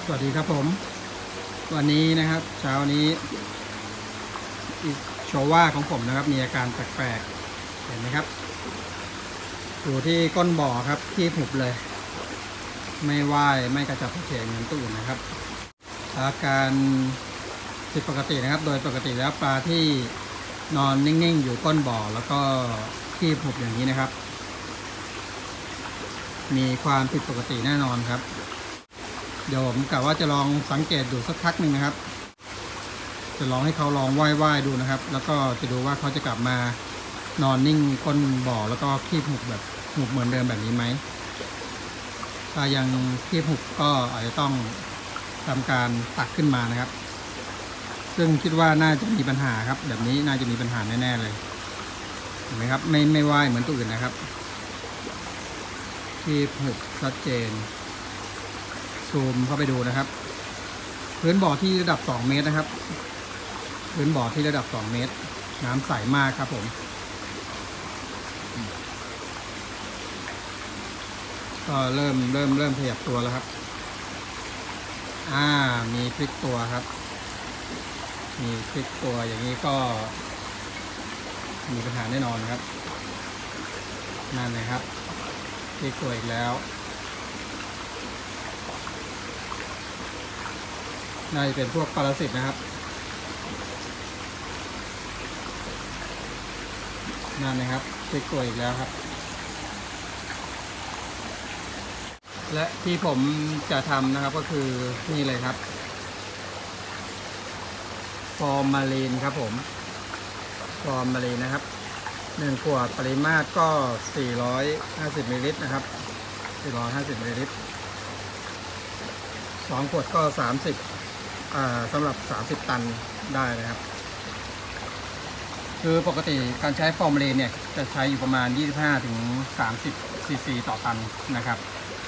สวัสดีครับผมวันนี้นะครับเช้านี้โชว่าของผมนะครับมีอาการแปลกๆเห็นไหมครับอยู่ที่ก้นบ่อครับที่ผุบเลยไม่ว่ายไม่กระจับกระเฉงเหมือนตัวอื่นนะครับอาการผิดปกตินะครับโดยปกติแล้วปลาที่นอนนิ่งๆอยู่ก้นบ่อแล้วก็ที่ผุบอย่างนี้นะครับมีความผิดปกติแน่นอนครับเดี๋ยวผมกะว่าจะลองสังเกตดูสักพักหนึ่งนะครับจะลองให้เขาลองว่ายดูนะครับแล้วก็จะดูว่าเขาจะกลับมานอนนิ่งก้นบ่อแล้วก็ขี้หุบแบบหุบเหมือนเดิมแบบนี้ไหมถ้ายังขี้หุบก็อาจจะต้องทำการตักขึ้นมานะครับซึ่งคิดว่าน่าจะมีปัญหาครับแบบนี้น่าจะมีปัญหาแน่ๆเลยเห็นไหมครับไม่ว่ายเหมือนตัวอื่นนะครับขี้หุบชัดเจนซูมเข้าไปดูนะครับพื้นบ่อที่ระดับ2 เมตรนะครับพื้นบ่อที่ระดับ2 เมตรน้ำใสมากครับผมก็เริ่มขยับตัวแล้วครับมีพลิกตัวครับมีพลิกตัวอย่างนี้ก็มีปัญหาแน่นอนครับนั่นเลยครับพลิกตัวอีกแล้วน่าจะเป็นพวกปรสิตนะครับนั่นนะครับพลิกตัวอีกแล้วครับและที่ผมจะทำนะครับก็คือนี่เลยครับฟอร์มาลีนครับผมฟอร์มาลีนนะครับ1 ขวดปริมาตรก็450 มิลลิลิตรนะครับ450 มิลลิลิตร2 ขวดก็30สำหรับ30 ตันได้นะครับคือปกติการใช้ฟอร์มาลีนเนี่ยจะใช้อยู่ประมาณ25-30 ซีซีต่อตันนะครับ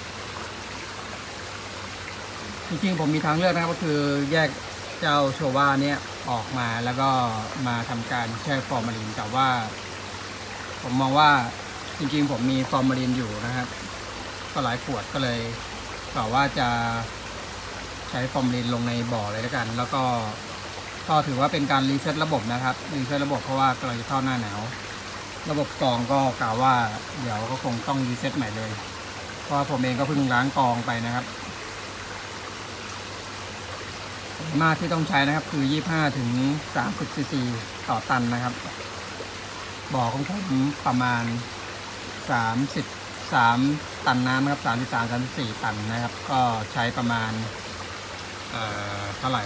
จริงๆผมมีทางเลือกนะครับก็คือแยกเจ้าโชว่าเนี่ยออกมาแล้วก็มาทำการแช่ฟอร์มาลีนแต่ว่าผมมองว่าจริงๆผมมีฟอร์มาลีนอยู่นะครับก็หลายขวดก็เลยกล่าวว่าจะใช้ฟอร์มาลีนลงในบ่อเลยแล้วกันแล้วก็ถือว่าเป็นการรีเซ็ตระบบนะครับรีเซ็ตระบบเพราะว่ากำลังจะเข้าหน้าหนาวระบบกรองก็กล่าวว่าเดี๋ยวก็คงต้องรีเซ็ตใหม่เลยเพราะผมเองก็เพิ่งล้างกรองไปนะครับมากที่ต้องใช้นะครับคือ25-30 ซีซีต่อตันนะครับบ่อของผมประมาณ33 ตันน้ำนะครับ33-34 ตันนะครับก็ใช้ประมาณเท่าไหร่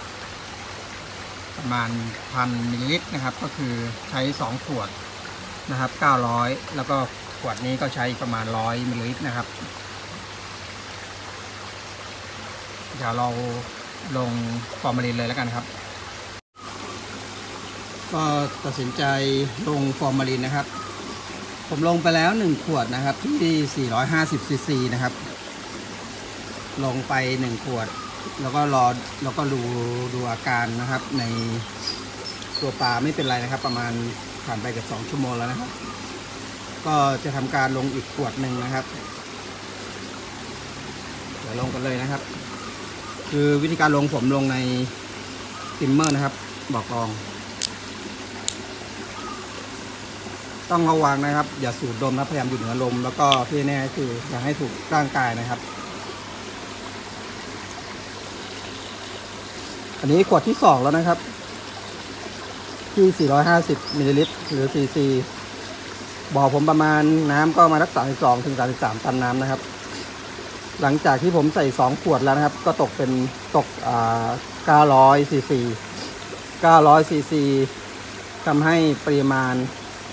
ประมาณ1,000 มิลลิลิตรนะครับก็คือใช้2 ขวดนะครับ900แล้วก็ขวดนี้ก็ใช้ประมาณ100 มิลลิลิตรนะครับเดี๋ยวเราลงฟอร์มาลีนเลยแล้วกันครับก็ตัดสินใจลงฟอร์มาลีนนะครับผมลงไปแล้ว1 ขวดนะครับที่450 ซีซีนะครับลงไป1 ขวดแล้วก็แล้วก็ดูอาการนะครับในตัวปลาไม่เป็นไรนะครับประมาณผ่านไปกับ2 ชั่วโมงแล้วนะครับก็จะทำการลงอีกขวดหนึ่งนะครับเดี๋ยวลงกันเลยนะครับคือวิธีการลงผมลงในติมเมอร์นะครับบ่อกรองต้องระวังนะครับอย่าสูดดมนะพยายามอยู่เหนือลมแล้วก็ที่แน่คืออย่าให้ถูกร่างกายนะครับอันนี้ขวดที่2แล้วนะครับที่450 มิลลิลิตรหรือซีซีบ่อผมประมาณน้ำก็มาสัก32-33 ตันน้ำนะครับหลังจากที่ผมใส่2 ขวดแล้วนะครับก็ตก900 ซีซี900 ซีซีทำให้ปริมาณ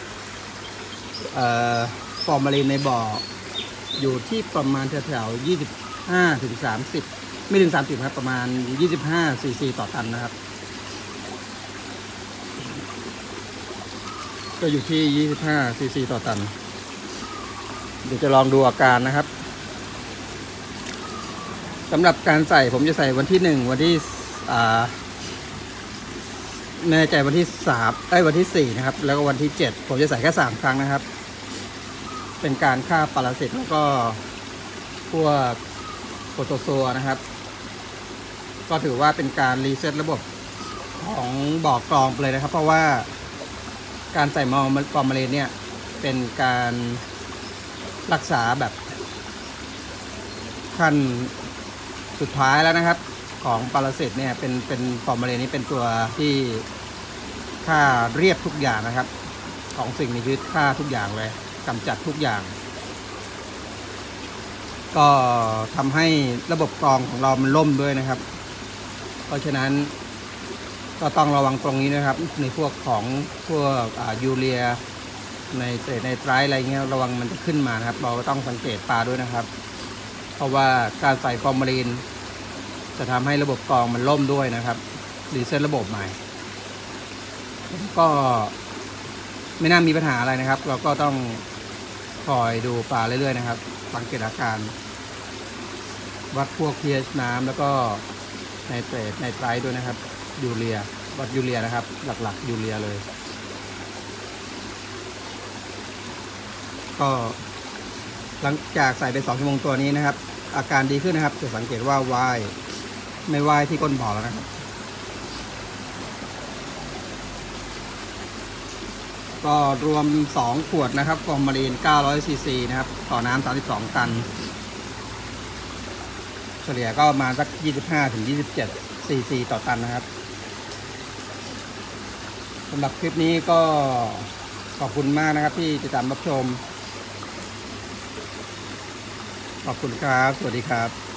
ฟอร์มาลีนในบ่ออยู่ที่ประมาณแถวๆ25-30ไม่ถึง30ครับประมาณ25 ซีซีต่อตันนะครับก็อยู่ที่25 ซีซีต่อตันเดี๋ยวจะลองดูอาการนะครับสำหรับการใส่ผมจะใส่วันที่1วันที่แน่ใจวันที่3วันที่4นะครับแล้วก็วันที่7ผมจะใส่แค่3 ครั้งนะครับเป็นการฆ่าปรสิตแล้วก็พวกโปรโตโซนะครับก็ถือว่าเป็นการรีเซ็ตระบบของบ่อกรองไปเลยนะครับเพราะว่าการใส่ฟอร์มาลีนเนี่ยเป็นการรักษาแบบขั้นสุดท้ายแล้วนะครับของปรสิตเนี่ยเป็นฟอร์มาลีนนี้เป็นตัวที่ฆ่าเรียบทุกอย่างนะครับของสิ่งมีชีวิตฆ่าทุกอย่างเลยกำจัดทุกอย่างก็ทำให้ระบบกรองของเรามันล่มด้วยนะครับเพราะฉะนั้นก็ต้องระวังตรงนี้นะครับในพวกของพวกยูเรียในไตรอะไรเงี้ยระวังมันจะขึ้นมานะครับเราก็ต้องสังเกตปลาด้วยนะครับเพราะว่าการใส่ฟอร์มาลีนจะทำให้ระบบกรองมันล่มด้วยนะครับรีเซ็ตระบบใหม่ก็ไม่น่ามีปัญหาอะไรนะครับเราก็ต้องคอยดูปลาเรื่อยๆนะครับสังเกตอาการวัดพวก pH น้ำแล้วก็ในไตรด้วยนะครับยูเรียวัดยูเรียนะครับหลักๆยูเรียเลยก็หลังจากใส่ไป2 ชั่วโมงตัวนี้นะครับอาการดีขึ้นนะครับจะสังเกตว่าว่ายไม่ว่ายที่ก้นบ่อแล้วนะครับก็รวม2 ขวดนะครับฟอร์มาลีน900 ซีซีนะครับต่อน้ำ32 ตันเฉลี่ยก็ประมาณสัก25-27 ซีซีต่อตันนะครับสำหรับคลิปนี้ก็ขอบคุณมากนะครับที่ติดตามรับชมขอบคุณครับสวัสดีครับ